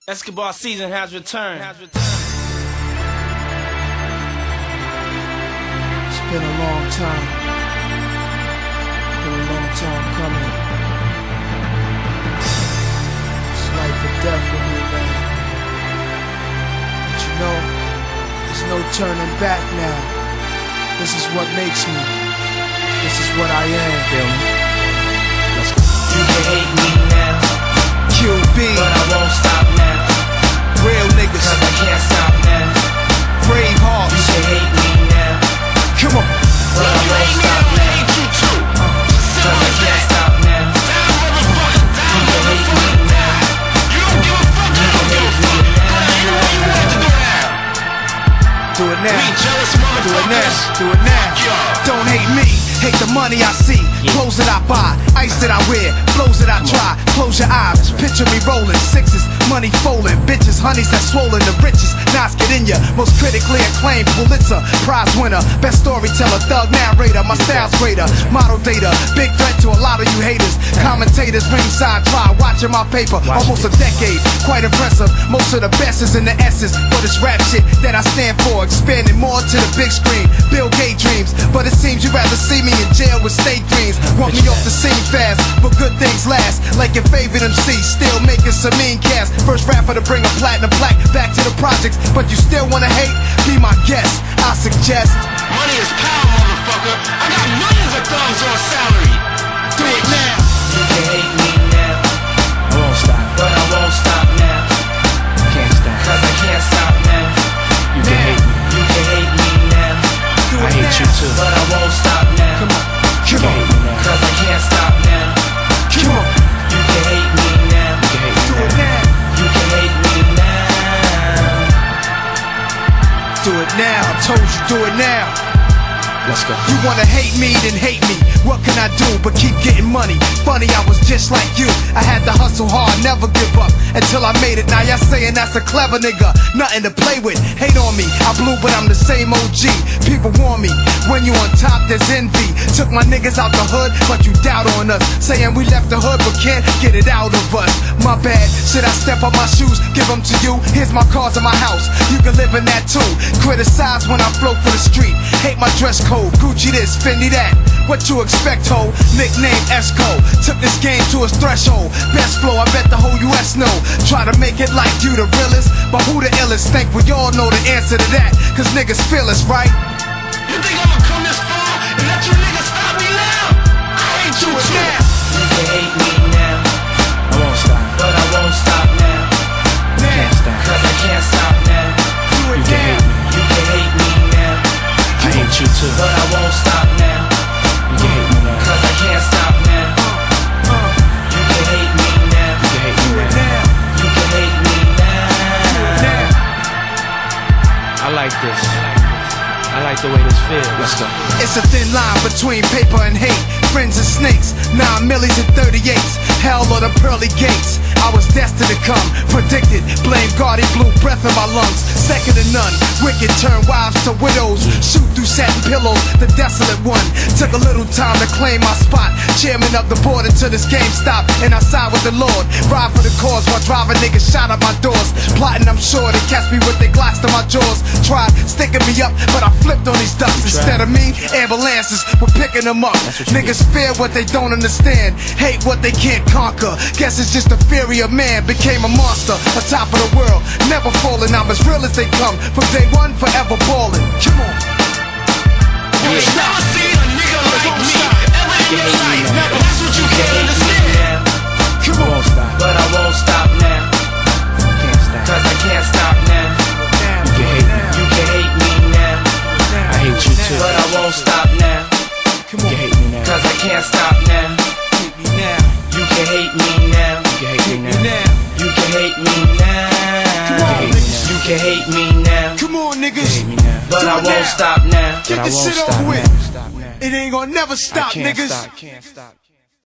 Escobar season has returned. It's been a long time. Been a long time coming. It's life or death with me, man. But you know, there's no turning back now. This is what makes me. This is what I am. Feel me? Let's go. You can hate me now, QB, but I won't stop now. real niggas, Cause I can't stop now. brave hearts. You can hate me now, Come on. but I won't stop now. Cause I can't stop now. You can hate me now. You can hate me now. Do it now. Do it now. Do it now. Don't hate me. Hate the money I see. Clothes that I buy. Ice that I wear. Flows that I try. Close your eyes. Picture me rolling. Sixes. Money folding. Bitches. Honeys that swollen. The richest. Knots get in ya. Most critically acclaimed Pulitzer Prize winner. Best storyteller. Thug narrator. My style's greater. Model data. Big threat to a lot of you haters. Commentators ringside try. Watching my paper. Almost a decade. Quite impressive. Most of the best is in the S's. But it's rap shit that I stand for. Expanding more to the big screen. Bill Gates dreams. But it seems you'd rather see me in jail with state dreams. Want me off the scene fast, but good things last. Like your favorite MC, still making some mean cash. First rapper to bring a platinum plaque back to the projects, but you still wanna hate? Be my guest, I suggest. Money is power, motherfucker. I got millions of thumbs on salary. Do it now. You can hate me now, I won't stop. but I won't stop now. Can't stop. Cause I can't stop now. You can hate me. You can hate me now, Do it I hate now. you too, but I won't stop now. Come on. Come on. Cause I can't stop now. Come on. You can hate me now. Do it now. You can hate me now. Do it now. I told you, do it now. Let's go. You wanna hate me, then hate me. What can I do but keep getting money? Funny, I was just like you. I had to hustle hard, never give up until I made it. Now y'all saying that's a clever nigga, nothing to play with. Hate on me, I blew but I'm the same OG. People warn me, when you on top there's envy. Took my niggas out the hood, but you doubt on us. Saying we left the hood but can't get it out of us. My bad, should I step on my shoes, give them to you? Here's my cars in my house, you can live in that too. Criticize when I flow for the street. Hate my dress code, Gucci this, Fendi that. What you expect, ho? Nickname Esco. Took this game to its threshold. Best flow, I bet the whole US know. Try to make it like you the realest, but who the illest? Think we all know the answer to that, cause niggas feel us, right? You think I'ma come this far and let you niggas stop me now? I hate you Do it too. now. You can hate me now, I won't stop. but I won't stop now. Can't stop. Cause I can't stop now. Do it now. You can hate me now, I hate you too. but I won't stop now. You can hate me now. Cause I can't stop now. You can hate me now. You can hate Do me it now. now. You can hate me now. I like this. I like the way this feels. Let's go. It's a thin line between paper and hate. Friends and snakes, 9 millies and 38s. Hell or the pearly gates. I was destined to come, predicted. Blame God, he blew breath in my lungs. Second to none. Wicked turn wives to widows. Shoot through satin pillows, the desolate one. Took a little time to claim my spot. Chairman of the board until this game stopped, and I side with the Lord. Ride for the cause while driving niggas shot at my doors. Plotting, I'm sure they catch me with their glocks to my jaws. Tried sticking me up, but I flipped on these ducks. Instead of me, ambulances were picking them up. Niggas fear what they don't understand, hate what they can't conquer. Guess it's just the fury of man became a monster, on top of the world, never falling. I'm as real as they come, from day one, forever balling. Come on. You ain't never seen a nigga like me ever in your life. That's what you can't understand. Come on. But I won't stop now. Can't stop. Cause I can't stop now. You can hate me. You can hate me now, I hate you too. but I won't stop now. Come on. You hate me now. Cause I can't stop now. Hate me now. You can hate me now. You can hate me now. You can hate me now. Come on, niggas. You can hate me now, Come on, niggas. but Do I it won't now. stop now. Get this shit over with. It ain't gonna never stop, niggas. Can't stop.